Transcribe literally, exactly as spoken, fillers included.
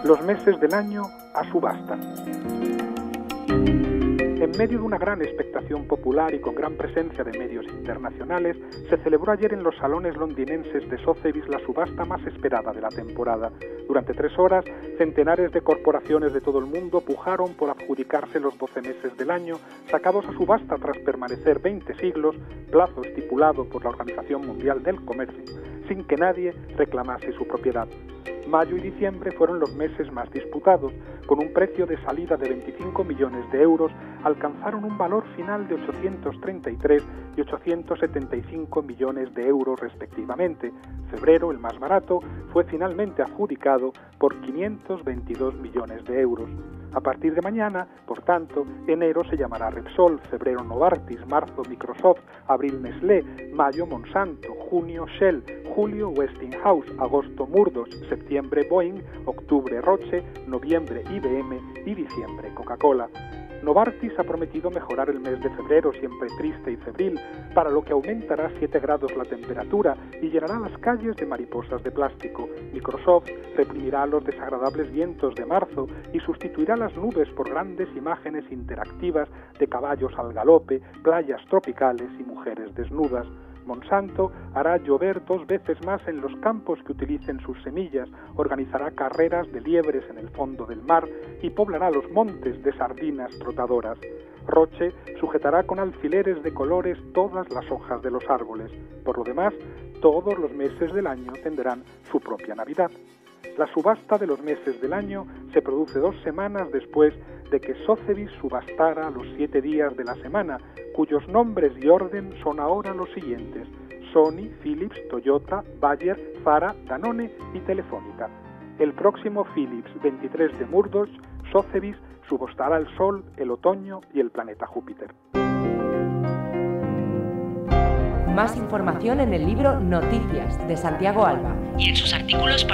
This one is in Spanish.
Los meses del año a subasta. En medio de una gran expectación popular y con gran presencia de medios internacionales, se celebró ayer en los salones londinenses de Sotheby's la subasta más esperada de la temporada. Durante tres horas, centenares de corporaciones de todo el mundo pujaron por adjudicarse los doce meses del año, sacados a subasta tras permanecer veinte siglos, plazo estipulado por la Organización Mundial del Comercio, sin que nadie reclamase su propiedad. Mayo y diciembre fueron los meses más disputados, con un precio de salida de veinticinco millones de euros, alcanzaron un valor final de ochocientos treinta y tres y ochocientos setenta y cinco millones de euros respectivamente. Febrero, el más barato, fue finalmente adjudicado por quinientos veintidós millones de euros. A partir de mañana, por tanto, enero se llamará Repsol, febrero Novartis, marzo Microsoft, abril Nestlé, mayo Monsanto, junio Shell, julio Westinghouse, agosto Murdoch, septiembre Boeing, octubre Roche, noviembre I B M y diciembre Coca-Cola. Novartis ha prometido mejorar el mes de febrero, siempre triste y febril, para lo que aumentará siete grados la temperatura y llenará las calles de mariposas de plástico. Microsoft reprimirá los desagradables vientos de marzo y sustituirá las nubes por grandes imágenes interactivas de caballos al galope, playas tropicales y mujeres desnudas. Monsanto hará llover dos veces más en los campos que utilicen sus semillas, organizará carreras de liebres en el fondo del mar y poblará los montes de sardinas trotadoras. Roche sujetará con alfileres de colores todas las hojas de los árboles. Por lo demás, todos los meses del año tendrán su propia Navidad. La subasta de los meses del año se produce dos semanas después de que Sotheby's subastara los siete días de la semana, cuyos nombres y orden son ahora los siguientes: Sony, Philips, Toyota, Bayer, Zara, Danone y Telefónica. El próximo Philips veintitrés de Murdoch, Sotheby's subastará el Sol, el otoño y el planeta Júpiter. Más información en el libro Noticias de Santiago Alba y en sus artículos